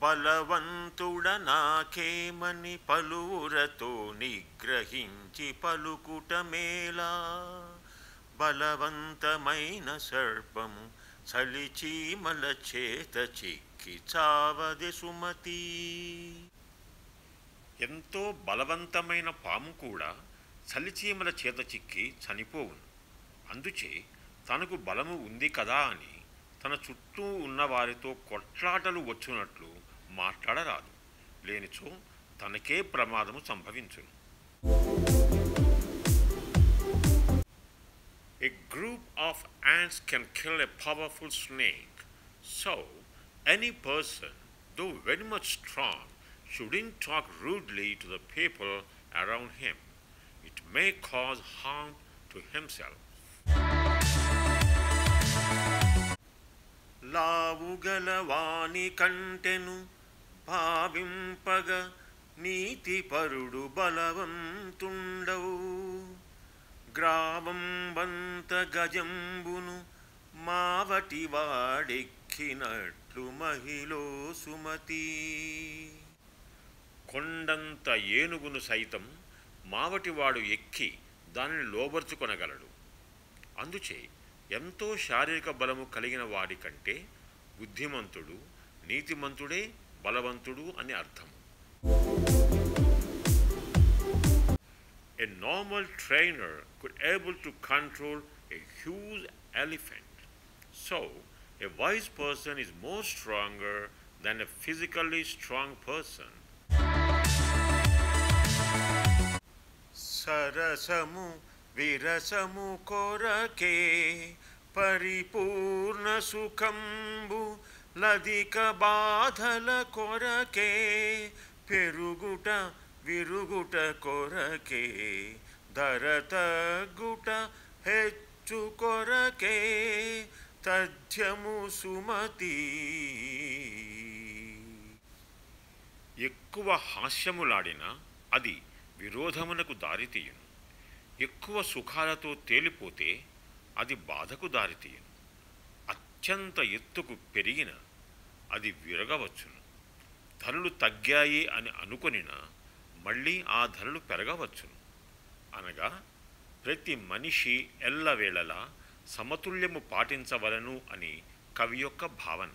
బలవంతుడనాకేమని పలువురతో నిగ్రహించి పలుకుటమేలా బలవంతమైన సర్పము చలిచీమల చేత చిక్కి చావది సుమతి. ఎంతో బలవంతమైన పాము కూడా చలిచీమల చేత చిక్కి చనిపోవును. అందుచే తనకు బలము ఉంది కదా అని తన చుట్టూ ఉన్నవారితో కొట్లాటలు వచ్చునట్లు మాట్లాడరాదు, లేనిచో తనకే ప్రమాదము సంభవించును. A group of ants can kill a powerful snake. So, any person, though very much strong, shouldn't talk rudely to the people around him. It may cause harm to himself. లావుగలవాని కంటెను భావింపగ నీతిపరుడు బలవంతుండవు. గ్రావంబంత గజంబును మావటి వాడెక్కినట్లు మహిళో Sumathi. కొండంత ఏనుగును సైతం మావటివాడు ఎక్కి దానిని లోబర్చుకొనగలడు. అందుచే ఎంతో శారీరక బలము కలిగిన వాడి కంటే బుద్ధిమంతుడు, నీతిమంతుడే బలవంతుడు అని అర్థము. A normal trainer could able to control a huge elephant. So, a wise person is more stronger than a physically strong person. సరసము విరసము కొరకే పరిపూర్ణ సుఖంబు లదిక బాధల కొరకే పెరుగుట విరుగుట కొరకే ధర తగ్గుట హెచ్చు కొరకే తథ్యము సుమతి. ఎక్కువ హాస్యములాడినా అది విరోధమునకు దారితీయును. ఎక్కువ సుఖాలతో తేలిపోతే అది బాధకు దారితీయును. అత్యంత ఎత్తుకు పెరిగిన అది విరగవచ్చును. ధరలు తగ్గాయి అని అనుకొనినా మళ్ళీ ఆ ధరలు పెరగవచ్చును. అనగా ప్రతి మనిషి ఎల్లవేళలా సమతుల్యము పాటించవలను అని కవి యొక్క భావన.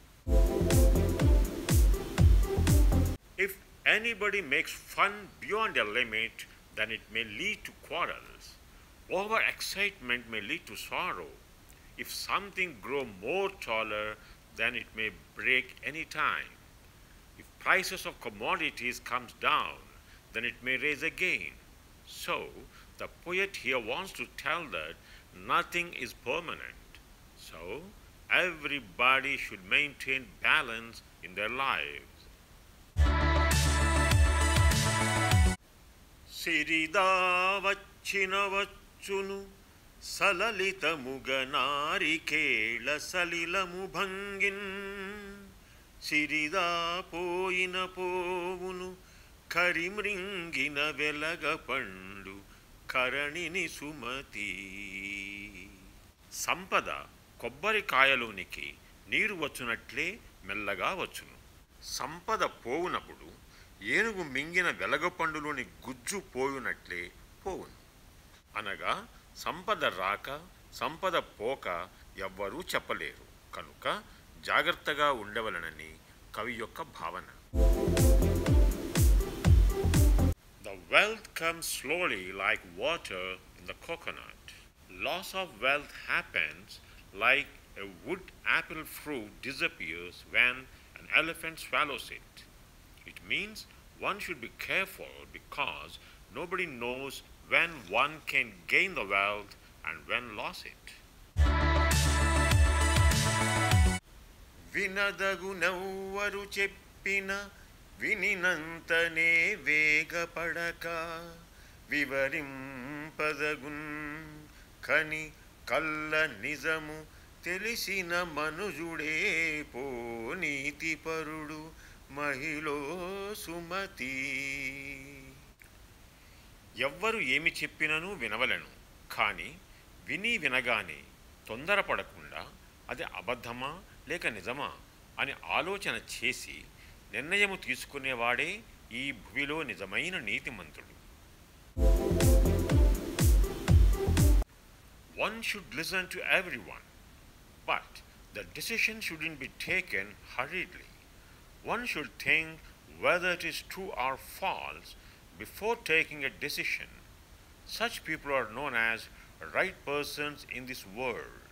If anybody makes fun beyond a limit, then it may lead to quarrels. Over excitement may lead to sorrow. If something grow more taller, then it may break any time. If prices of commodities comes down, then it may raise again. So, the poet here wants to tell that nothing is permanent. So, everybody should maintain balance in their lives. సిరిదా వచ్చిన వచ్చును సలలితముగ నారికేళ సలిలము భంగిన్. సిరిదా పోయిన పోవును కరిమ్రింగిన వెలగ పండు కరణిని సుమతి. సంపద కొబ్బరికాయలోనికి నీరు వచ్చునట్లే మెల్లగా వచ్చును. సంపద పోవునప్పుడు ఏనుగు మింగిన వెలగపండులోని గుజ్జు పోయునట్లే పోవును. అనగా సంపద రాక సంపద పోక ఎవ్వరూ చెప్పలేరు కనుక జాగ్రత్తగా ఉండవలనని కవి యొక్క భావన. The wealth comes slowly like water in the coconut. Loss of wealth happens like a wood apple fruit disappears when an elephant swallows it. It means one should be careful because nobody knows when one can gain the wealth and when lose it. వినదగునెవ్వరు చెప్పిన వినినంతనే వేగపడక వివరింపదగున్ కని కల్ల నిజము తెలిసిన మనుజుడే పో నీతిపరుడు మహిళో సుమతి. ఎవ్వరు ఏమి చెప్పినను వినవలను, కానీ విని వినగానే తొందరపడకుండా అది అబద్ధమా లేక నిజమా అని ఆలోచన చేసి నిర్ణయము తీసుకునేవాడే ఈ భూమిలో నిజమైన నీతిమంతుడు. One should listen to everyone, but the decision shouldn't be taken hurriedly. One should think whether it is true or false before taking a decision. Such people are known as right persons in this world.